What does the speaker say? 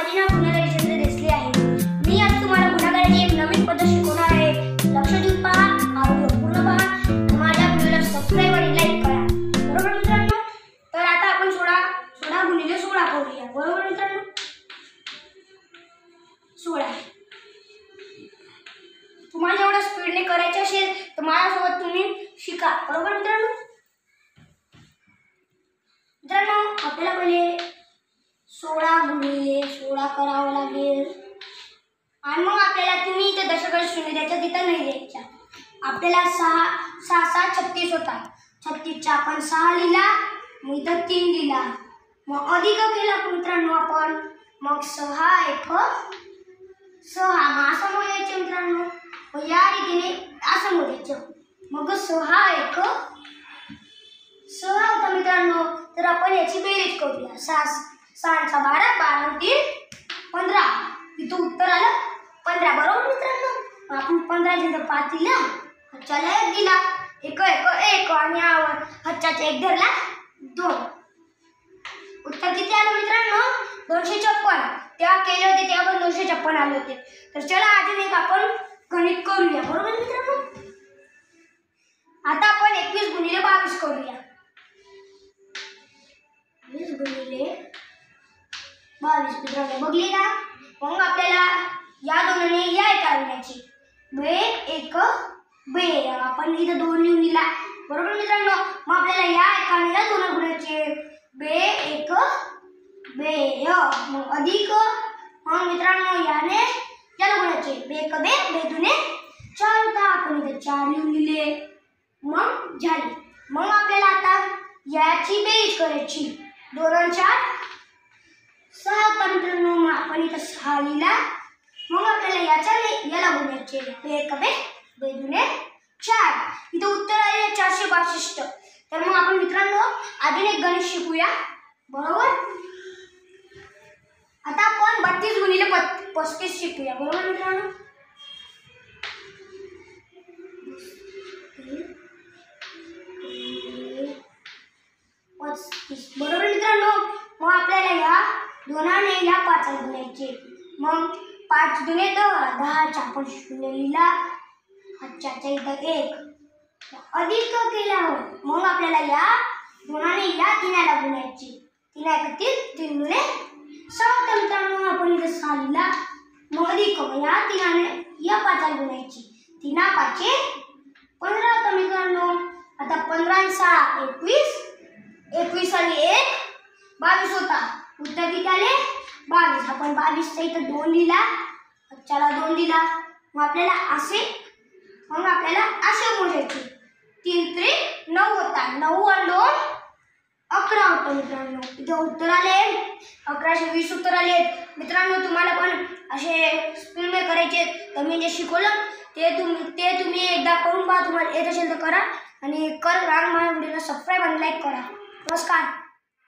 माझे नाव कुणाल हरिश्चंद्र देसले आहे। मी आज तुम्हाला गुन्हेगाराची एक नवीन पद्धत शिकवणार आहे। लक्ष देऊन पहा, हा व्हिडिओ पूर्ण पहा, माझ्या व्हिडिओला सबस्क्राइब आणि लाईक करा। बरोबर मित्रांनो? तर आता आपण 16 गुणिले 16 करूया। बरोबर मित्रांनो? 16 तुम्हाला जेवढं स्पीडने करायचं असेल तर माझ्यासोबत तुम्ही शिका। बरोबर मित्रांनो? आपल्याला पहिले 16 गुणिले 16 करावं लागेल आणि मग आपल्याला तुम्ही इथे दशकांश शून्य द्यायचं, तिथं नाही द्यायच्या। आपल्याला 6 36 होता। 36 चा आपण 6 लिहिला, मग इथं 3 लिहिला, मग अधिक केला मित्रांनो आपण, मग 6 1 6 मग असं मोजायचं मित्रांनो। मग या रीतीने असं मोजायचं, मग 6 1 6 होता मित्रांनो। तर आपण याची बेरीज करूया। 6 चा 12 12 3 15, इथं उत्तर आलं 15। बरोबर मित्रांनो? आपण 15 जिथं 5 दिला, हच्चाला 1 दिला, 1 1 1 आणि हच्चाचा 1 धरला 2। उत्तर किती आलं मित्रांनो? 256। तेव्हा केले होते तेव्हा पण 256 आले होते। तर चला अजून एक आपण गणित करूया। बरोबर मित्रांनो? आता आपण 21 गुणिले 22 करूया। 20 गुणिले 22 मित्रांनो बघले का? मग आपल्याला या दोन्हीने या एका गुणायची, 2 1 2 आपण इथं 2 लिहून दिला। बरोबर मित्रांनो? मग आपल्याला या एकाने या दोन गुणायचे, 2 1 2 मग अधिक, मग मित्रांनो याने याला गुणायचे, 2 1 2 2 2 4 होता, आपण इथं 4 लिहून दिले, मग झाले। मग आपल्याला आता याची बेरीज करायची, 2 आणि 4 6 होता मित्रांनो, मग आपण इथं 6 लिहिला, मग आपल्याला याला गुणायचे, 2 1 2 2 2 4, इथं उत्तर आले 462। तर मग आपण मित्रांनो अजून एक गणित शिकूया। बरोबर? आता आपण 32 गुणिले 35 शिकूया। बरोबर मित्रांनो? बरोबर मित्रांनो? मग आपल्याला या दोनाने या 5 गुणायचे, मग 5 दुने 10 10 चा आपण 0 लिहिला, हच्चाचा इथं 1 अधिक केल्यावर मग आपल्याला या दोनाने या 3 गुणायचे, 3 1 3 दुने 6 होता मित्रांनो, आपण इथं 6 लिहिला, मग अधिक या 3 या 5 गुणायची, 3 5 15 होता मित्रांनो। आता 15 आणि 6 21 21 आणि 1 22 होता, उत्तर किती आले 22। आपण 22 चा इथं 2 लिहिला, हच्चाला 2 दिला, मग आपल्याला असे मोजायचे, 3 3 9 होता, 9 आणि 2 11 होतं मित्रांनो। इथं उत्तर आले 1120 उत्तर आले मित्रांनो। तुम्हाला पण असे स्पीडने करायचे तर मी जे शिकवलं ते तुम्ही एकदा करून पहा, तुम्हाला येत असेल तर करा आणि माझ्या व्हिडिओला सबस्क्राइब आणि लाईक करा। नमस्कार।